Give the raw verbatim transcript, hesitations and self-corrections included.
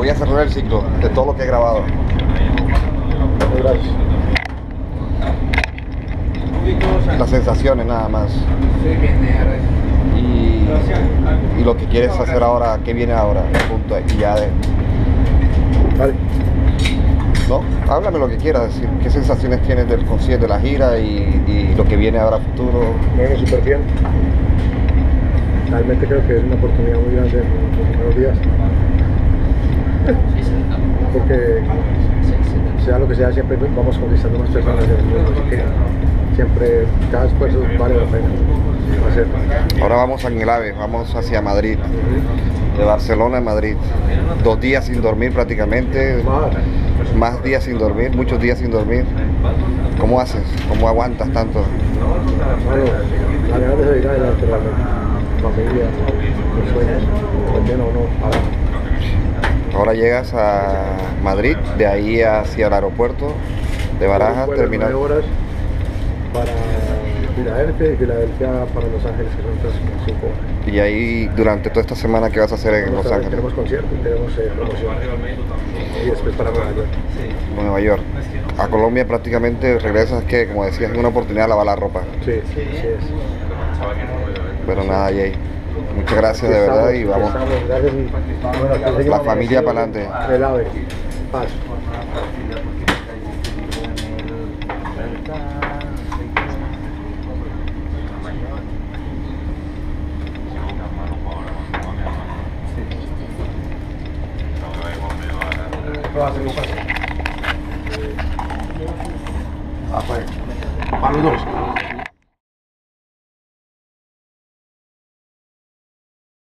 voy a cerrar el ciclo de todo lo que he grabado. Gracias. Las sensaciones nada más. Y, y lo que quieres hacer ahora, ¿qué viene ahora? Punto. Y ya de... Vale. ¿No? Háblame lo que quieras decir. ¿Qué sensaciones tienes del concierto, de la gira y, y lo que viene ahora a futuro? Bueno, súper bien. Realmente creo que es una oportunidad muy grande en los primeros días. Porque sea lo que sea, siempre vamos conquistando más personas en el mundo, así que siempre cada esfuerzo vale la pena hacer. Ahora vamos en el AVE, vamos hacia Madrid, de Barcelona a Madrid. Dos días sin dormir prácticamente, Más. más días sin dormir, muchos días sin dormir. ¿Cómo haces? ¿Cómo aguantas tanto? Bueno, la ganas de seguir adelante, realmente. Familia, los sueños, también o no, ahora. Ahora llegas a Madrid, de ahí hacia el aeropuerto de Barajas, terminal. nueve horas para Filadelfia y Filadelfia para Los Ángeles, que son otras cinco horas. Y ahí, durante toda esta semana, ¿qué vas a hacer en Vamos Los a ver, Ángeles? Tenemos conciertos, tenemos eh, promoción. Y después para Nueva York. Nueva York. A Colombia prácticamente regresas, que como decías, es una oportunidad de lavar la ropa. Sí, sí, así es. Pero nada, Jay. Muchas gracias de verdad y vamos. La familia para adelante. El AVE. Paz. Lo hace muy fácil.